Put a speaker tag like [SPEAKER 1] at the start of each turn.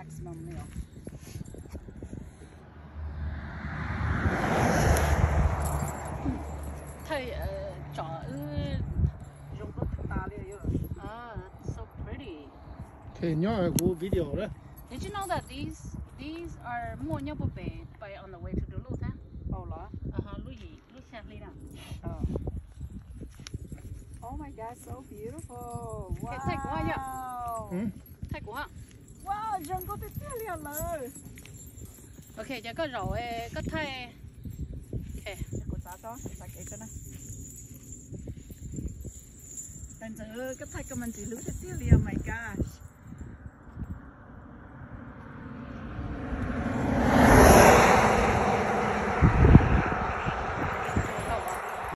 [SPEAKER 1] maximum nữa.
[SPEAKER 2] Thầy chọn
[SPEAKER 1] Dùng có ta liền rồi.
[SPEAKER 2] that's so pretty.
[SPEAKER 3] Thì nhỏ của video đó.
[SPEAKER 2] Did you know that these are mua nhau bộ bể by on the way to the Lu ta?
[SPEAKER 1] Oh là.
[SPEAKER 2] Lu gì? Lu xe đi nào.
[SPEAKER 1] Oh my God, so beautiful. Wow.
[SPEAKER 2] Cái thầy của ai nhỉ? Thầy của họ.
[SPEAKER 1] Wow, rừng có tiếp theo liền rồi.
[SPEAKER 2] Ok, giờ có rồi có thầy. Ok.
[SPEAKER 1] Cô trả cho cái này. Bây giờ cái thầy của mình chỉ lưu tiếp theo liền, my gosh.